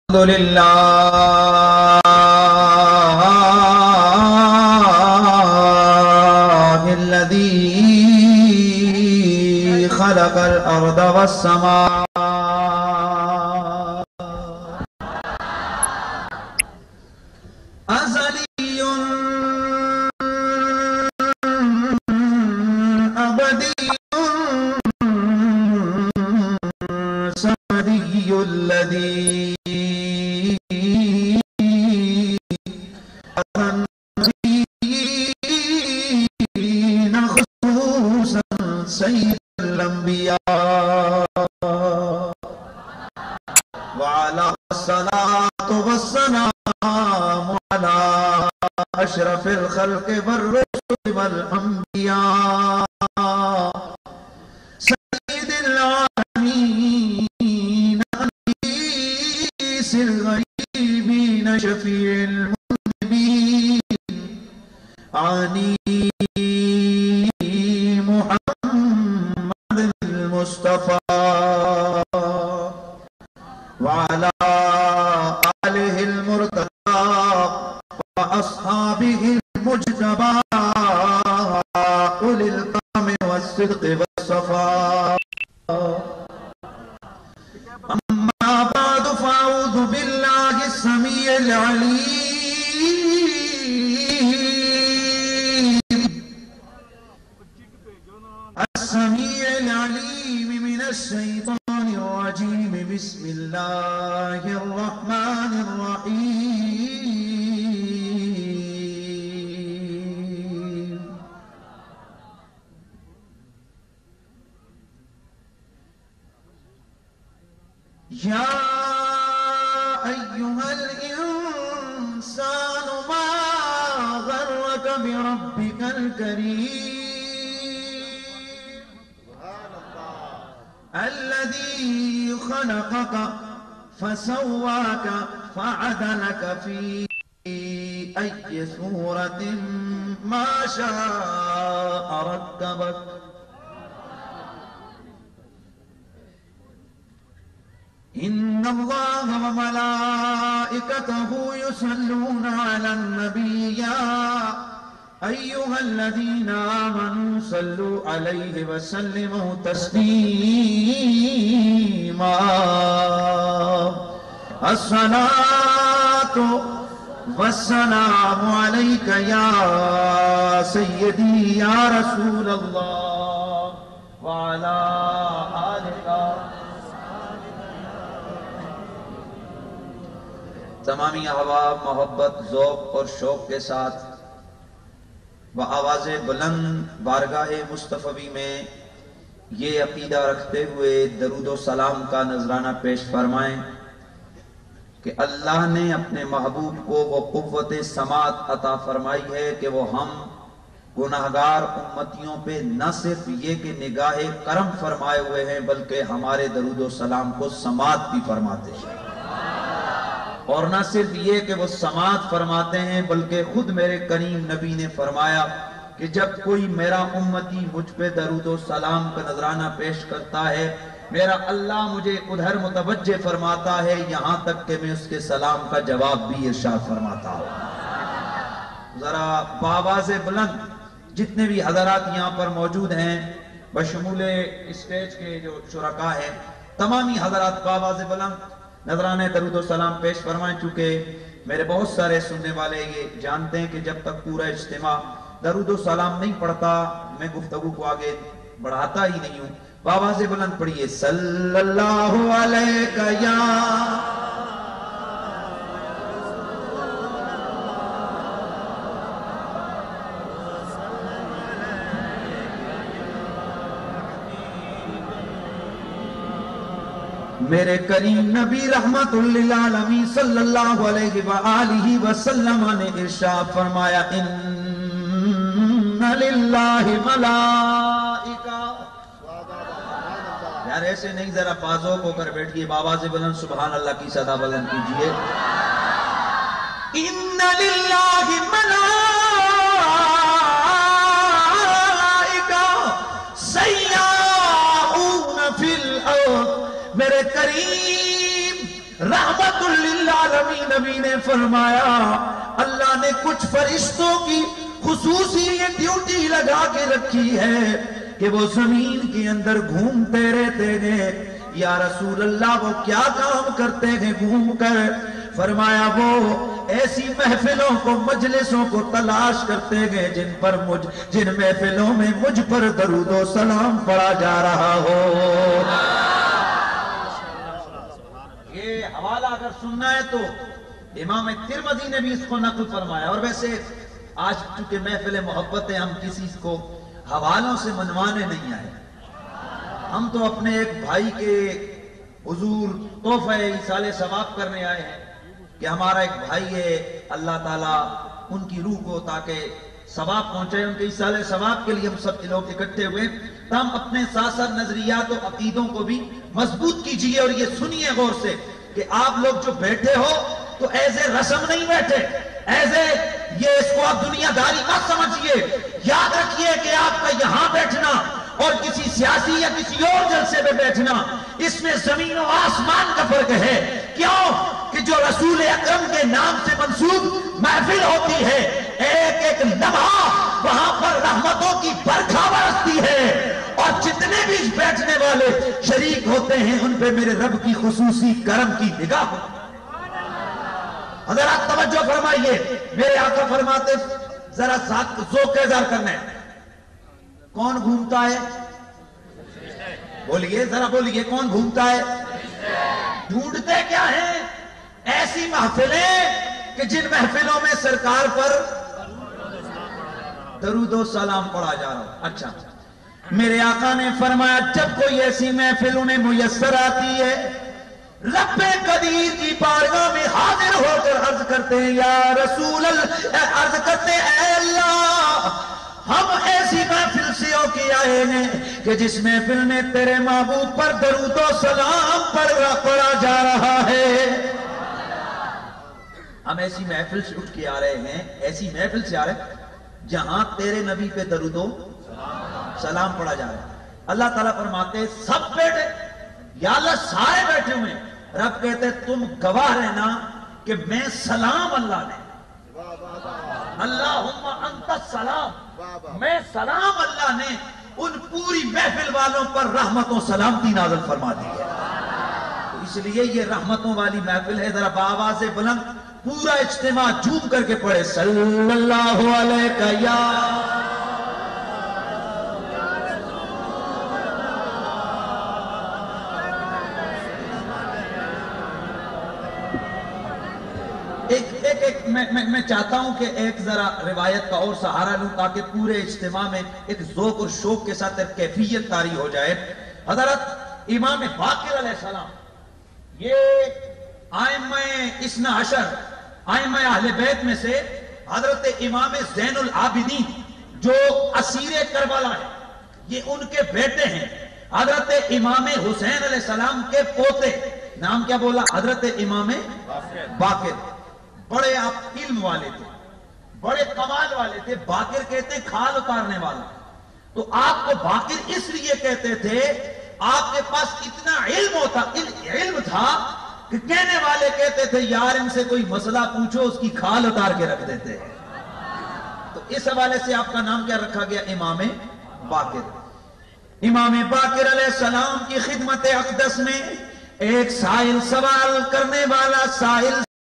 الحمد لله الذي خلق الأرض والسماء أزلي أبدي سمدي الذي سيد الأنبياء وعلى الصلاة والسلام على أشرف الخلق والرسل والأنبياء سيد العالمين أنيس الغريبين شفيع المذنبين عني المصطفى وعلى آله المرتضى وأصحابه المجتبى أولي الكرم والصدق والصفاء أما بعد فأعوذ بالله السميع العليم من الشيطان الرجيم بسم الله الرحمن الرحيم يا أيها الإنسان ما غرك بربك الكريم الذي خلقك فسواك فعدلك في أي صورة ما شاء ركبك إن الله وملائكته يصلون على النبي أيها الذين آمنوا صلوا عليه وسلموا تسليما الصلاة والسلام عليك يا سيدي يا رسول الله وعلى آلك تمامی احباب محبت ذوق اور شوق کے ساتھ آواز بلند بارگاہ مصطفی میں یہ عقیدہ رکھتے ہوئے درود و سلام کا نذرانہ پیش فرمائیں کہ اللہ نے اپنے محبوب کو وہ قوت سماعت عطا فرمائی ہے کہ وہ ہم گناہگار امتیوں پہ نہ صرف یہ کہ نگاہ کرم فرمائے ہوئے ہیں بلکہ ہمارے درود و سلام کو سماعت بھی فرماتے ہیں اور نہ صرف یہ کہ وہ سماعت فرماتے ہیں بلکہ خود میرے کریم نبی نے فرمایا کہ جب کوئی میرا امتی مجھ پہ درود و سلام کا نذرانہ پیش کرتا ہے میرا اللہ مجھے ادھر متوجہ فرماتا ہے یہاں تک کہ میں اس کے سلام کا جواب بھی ارشاد فرماتا ہوں ذرا بآواز بلند جتنے بھی حضرات یہاں پر موجود ہیں بشمول اسٹیج کے جو شرکاء ہیں تمامی حضرات بآواز بلند نذرانے درود و سلام پیش فرمائیں چونکہ میرے بہت سارے سننے والے یہ جانتے ہیں کہ جب تک پورا اجتماع درود و سلام نہیں پڑھتا میں گفتگو کو آگے بڑھاتا ہی نہیں ہوں بآواز بلند پڑھیے صلی اللہ علیہ یا میرے کریم نبی رحمت للعالمین صلی اللہ علیہ وآلہ وسلم نے ارشاد فرمایا ان للہ ملائکہ یار ایسے نہیں ذرا بازوں کو کر بیٹھئے بآواز بلند سبحان اللہ کی صدا بلند کیجئے ان للہ ملائکہ سیاؤن فی الارض میرے کریم رحمت للہ فرمایا اللہ نے کچھ فرشتوں کی خصوصی یہ ڈیوٹی لگا کے رکھی ہے کہ وہ زمین کے اندر گھومتے رہتے ہیں. یا رسول اللہ وہ کیا کام کرتے ہیں گھوم کر؟ فرمایا وہ ایسی محفلوں کو مجلسوں کو تلاش کرتے ہیں جن محفلوں میں مجھ پر درود و سلام پڑھا جا رہا ہو. یہ حوالہ اگر سننا ہے تو امام ترمذی نے بھی اس کو نقل فرمایا. اور ویسے آج چونکہ محفل محبت ہے ہم کسی کو حوالوں سے منوانے نہیں آئے. ہم تو اپنے ایک بھائی کے حضور تحفہ ایصال ثواب کرنے آئے ہیں کہ ہمارا ایک بھائی ہے اللہ تعالیٰ ان کی روح کو تاکہ ثواب پہنچے ان کے ایصال ثواب کے لیے ہم سب لوگ اکٹھے ہوئے. تو ہم اپنے ساتھ ساتھ نظریات و عقیدوں کو بھی مضبوط کیجئے. اور یہ سنیے غور سے کہ آپ لوگ جو بیٹھے ہو تو ایسے رسم نہیں بیٹھے, ایسے یہ اس کو آپ دنیا داری مت سمجھیے. یاد رکھیے کہ آپ کا یہاں بیٹھنا اور کسی سیاسی یا کسی اور جلسے پہ بیٹھنا اس میں زمین و آسمان کا فرق ہے. کیوں کہ جو رسول اکرم کے نام سے منسوب محفل ہوتی ہے ایک ایک لمحہ وہاں پر رحمتوں کی برکھا برستی ہے اور جتنے بھی بیٹھنے والے شریک ہوتے ہیں ان پہ میرے رب کی خصوصی کرم کی نگاہ ہوتی ہے. حضرات توجہ فرمائیے, میرے آقا فرماتے ذرا ذوق کا اظہار کرنا ہے. کون گھومتا ہے؟ بولیے ذرا بولیے, کون گھومتا ہے؟ ڈھونڈتے کیا ہیں؟ ایسی محفلیں کہ جن محفلوں میں سرکار پر درود و سلام پڑھا جا رہا ہو. اچھا, میرے آقا نے فرمایا جب کوئی ایسی محفل انہیں میسر آتی ہے رب قدیر کی بارگاہ میں حاضر ہو کر عرض کرتے ہیں یا رسول اللہ, عرض کرتے ہیں اے اللہ ہم ایسی محفل سے ہو کے آئے ہیں کہ جس محفل میں تیرے محبوب پر درود و سلام پڑھا جا رہا ہے. ہم ایسی محفل سے اٹھ کے آ رہے ہیں, ایسی محفل سے آ رہے ہیں جہاں تیرے نبی پہ درود و سلام پڑھا جا رہا ہے. اللہ تعالیٰ فرماتے سب بیٹھے, یا اللہ سارے بیٹھے ہوئے. رب کہتے تم گواہ رہنا کہ میں سلام اللہ نے, اللہم انت السلام, میں سلام اللہ نے ان پوری محفل والوں پر رحمت و سلامتی نازل فرما دی ہے. تو اس لیے یہ رحمتوں والی محفل ہے. ذرا بآواز بلند پورا اجتماع جھوم کر کے پڑھے صلی اللہ علیہ یا میں چاہتا ہوں کہ ایک ذرا روایت کا اور سہارا لوں تاکہ پورے اجتماع میں ایک ذوق اور شوق کے ساتھ ایک کیفیت طاری ہو جائے. حضرت امام باقر علیہ السلام یہ ائمہ اثنا عشر, ائمہ اہل بیت میں سے حضرت امام زین العابدین جو اسیر کربلا ہے یہ ان کے بیٹے ہیں. حضرت امام حسین علیہ السلام کے پوتے, نام کیا بولا؟ حضرت امام باقر. بڑے آپ علم والے تھے, بڑے کمال والے تھے. باقر کہتے ہیں کھال اتارنے والا. تو آپ کو باقر اس لیے کہتے تھے آپ کے پاس اتنا علم تھا کہ کہنے والے کہتے تھے یار ان سے کوئی مسئلہ پوچھو اس کی کھال اتار کے رکھ دیتے ہیں. تو اس حوالے سے آپ کا نام کیا رکھا گیا؟ امام باقر. امام باقر علیہ السلام کی خدمت اقدس میں ایک سائل سوال کرنے والا سائل